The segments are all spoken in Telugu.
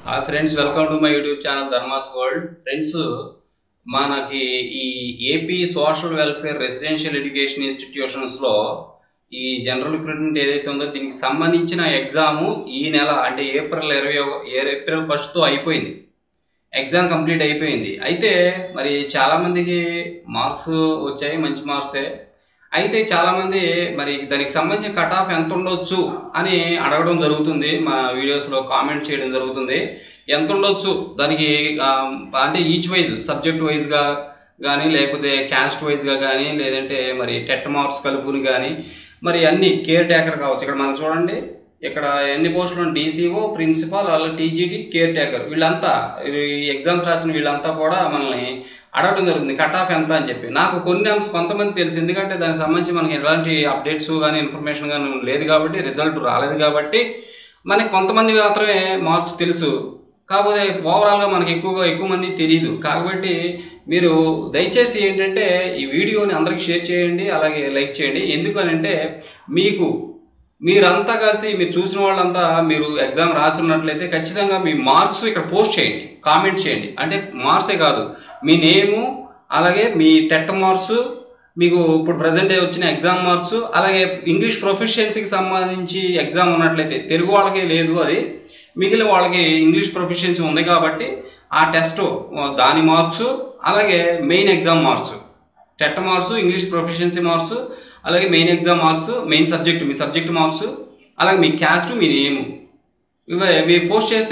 Hi friends, welcome to my YouTube channel Dharmas world. Friends, మనకి ఈ AP social welfare residential education ఇన్స్టిట్యూషన్స్లో ఈ జనరల్ రిక్రూట్మెంట్ ఏదైతే ఉందో దీనికి సంబంధించిన ఎగ్జాము ఈ నెల అంటే ఏప్రిల్ 1తో అయిపోయింది. ఎగ్జామ్ కంప్లీట్ అయిపోయింది. అయితే మరి చాలామందికి మార్క్స్ వచ్చాయి, మంచి మార్క్సే. అయితే చాలామంది మరి దానికి సంబంధించిన కట్ ఆఫ్ ఎంత ఉండొచ్చు అని అడగడం జరుగుతుంది. మా వీడియోస్లో కామెంట్ చేయడం జరుగుతుంది. ఎంత ఉండొచ్చు దానికి అంటే ఈచ్ వైజ్ సబ్జెక్ట్ వైజ్గా కానీ లేకపోతే క్యాస్ట్ వైజ్గా కానీ లేదంటే మరి టెట్ మార్క్స్ కలుపుని కానీ మరి అన్ని కేర్ టేకర్ కావచ్చు. ఇక్కడ మనం చూడండి, ఇక్కడ ఎన్ని పోస్టులు డీసీఓ, ప్రిన్సిపాల్, అలా టీజీటీ, కేర్ టేకర్ వీళ్ళంతా ఎగ్జామ్స్ రాసిన వీళ్ళంతా కూడా మనల్ని అడగడం జరుగుతుంది కట్ ఆఫ్ ఎంత అని చెప్పి. నాకు కొంతమంది తెలుసు, ఎందుకంటే దానికి సంబంధించి మనకి ఎలాంటి అప్డేట్స్ కానీ ఇన్ఫర్మేషన్ కానీ లేదు కాబట్టి, రిజల్ట్ రాలేదు కాబట్టి మనకి కొంతమంది మాత్రమే మార్క్స్ తెలుసు. కాకపోతే ఓవరాల్గా మనకి ఎక్కువ మంది తెలియదు. కాబట్టి మీరు దయచేసి ఏంటంటే ఈ వీడియోని అందరికీ షేర్ చేయండి, అలాగే లైక్ చేయండి. ఎందుకనంటే మీరంతా కలిసి మీరు చూసిన వాళ్ళంతా మీరు ఎగ్జామ్ రాస్తున్నట్లయితే ఖచ్చితంగా మీ మార్క్స్ ఇక్కడ పోస్ట్ చేయండి, కామెంట్ చేయండి. అంటే మార్క్సే కాదు, మీ నేము, అలాగే మీ టెట్ మార్క్స్, మీకు ఇప్పుడు ప్రజెంట్ వచ్చిన ఎగ్జామ్ మార్క్స్, అలాగే ఇంగ్లీష్ ప్రొఫిషియన్సీకి సంబంధించి ఎగ్జామ్ ఉన్నట్లయితే తెలుగు వాళ్ళకి లేదు, అది మిగిలిన వాళ్ళకి ఇంగ్లీష్ ప్రొఫిషియన్సీ ఉంది కాబట్టి ఆ టెస్ట్ దాని మార్క్స్, అలాగే main exam marks, TET marks, English proficiency marks, అలాగే main exam marks, main subject మీ సబ్జెక్ట్ మార్క్స్, అలాగే మీ క్యాస్ట్, మీ నేము ఇవే మీరు పోస్ట్ చేస్తే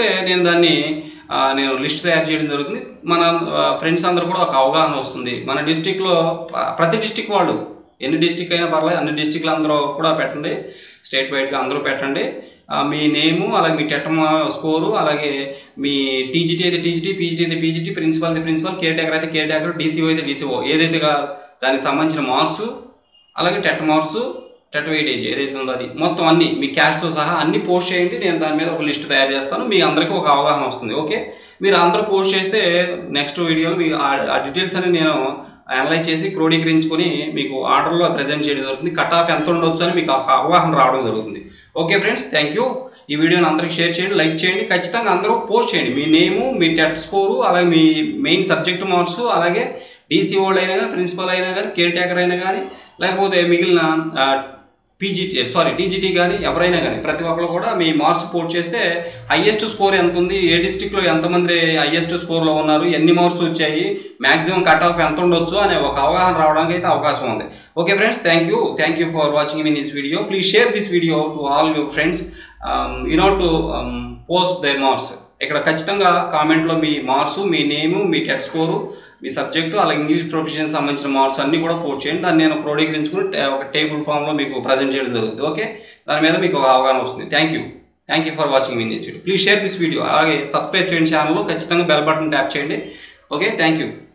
నేను లిస్ట్ తయారు చేయడం జరుగుతుంది. మన ఫ్రెండ్స్ అందరూ కూడా ఒక అవగాహన వస్తుంది. మన డిస్టిక్లో ప్రతి డిస్టిక్ వాళ్ళు ఎన్ని డిస్టిక్ అయినా పర్లేదు, అన్ని డిస్టిక్లు అందరూ కూడా పెట్టండి, స్టేట్ వైడ్గా అందరూ పెట్టండి. మీ నేము, అలాగే మీ టెట్ స్కోరు, అలాగే మీ టీజీటీ అయితే టీజీటీ, పీజీటీ అయితే పీజీటీ, ప్రిన్సిపల్ అయితే ప్రిన్సిపల్, కేర్ టేకర్ అయితే కేర్ టేకర్, డీసీఓ అయితే డీసీఓ, ఏదైతే దానికి సంబంధించిన మార్క్స్, అలాగే టెట్ మార్క్స్, టెట్ వెయిటేజ్ ఏదైతే ఉందో అది మొత్తం అన్ని మీ క్యాష్తో సహా అన్ని పోస్ట్ చేయండి. నేను దాని మీద ఒక లిస్ట్ తయారు చేస్తాను, మీ అందరికీ ఒక అవగాహన వస్తుంది. ఓకే, మీరు అందరూ పోస్ట్ చేస్తే నెక్స్ట్ వీడియోలో మీ ఆ డీటెయిల్స్ అని నేను అనలైజ్ చేసి క్రోడీకరించుకొని మీకు ఆర్డర్లో ప్రజెంట్ చేయడం జరుగుతుంది. కట్ ఆఫ్ ఎంత ఉండొచ్చు అని మీకు ఒక అవగాహన రావడం జరుగుతుంది. Okay friends, thank you. ఈ వీడియోని అందరికి షేర్ చేయండి, లైక్ చేయండి. ఖచ్చితంగా అందరూ పోస్ట్ చేయండి మీ నేము, మీ టెట్ స్కోరు, అలాగే మీ మెయిన్ సబ్జెక్ట్ మార్క్స్, అలాగే డీసీఓళ్ళు అయినా కానీ, ప్రిన్సిపల్ అయినా కానీ, కేర్ టేకర్ అయినా కానీ, లేకపోతే మిగిలిన టీజీటీ కానీ ఎవరైనా కానీ ప్రతి ఒక్కరు కూడా మీ మార్క్స్ పోస్ట్ చేస్తే హైయెస్ట్ స్కోర్ ఎంత ఉంది, ఏ డిస్టిక్లో ఎంతమంది హైయెస్ట్ స్కోర్లో ఉన్నారు, ఎన్ని మార్క్స్ వచ్చాయి, మ్యాక్సిమం కట్ ఆఫ్ ఎంత ఉండొచ్చు అనే ఒక అవగాహన రావడానికి అయితే అవకాశం ఉంది. Okay friends, thank you for watching in this video. Please share this video to all your friends. To post their marks. ఇక్కడ ఖచ్చితంగా కామెంట్లో మీ మార్క్స్, మీ నేము, మీ టెట్ స్కోరు, మీ సబ్జెక్టు, అలాగే ఇంగ్లీష్ ప్రొఫెషన్ సంబంధించిన మార్క్స్ అన్నీ కూడా పోస్ట్ చేయండి. దాన్ని నేను క్రోడీకరించుకుని ఒక టేబుల్ ఫామ్లో మీకు ప్రజెంట్ చేయడం జరుగుతుంది. ఓకే, దాని మీద మీకు ఒక అవగాహన వస్తుంది. Thank you for watching in this video. Please share this video. అలాగే సబ్స్క్రైబ్ చేయండి ఛానల్, ఖచ్చితంగా బెల్ బటన్ ట్యాప్ చేయండి. Okay, thank you.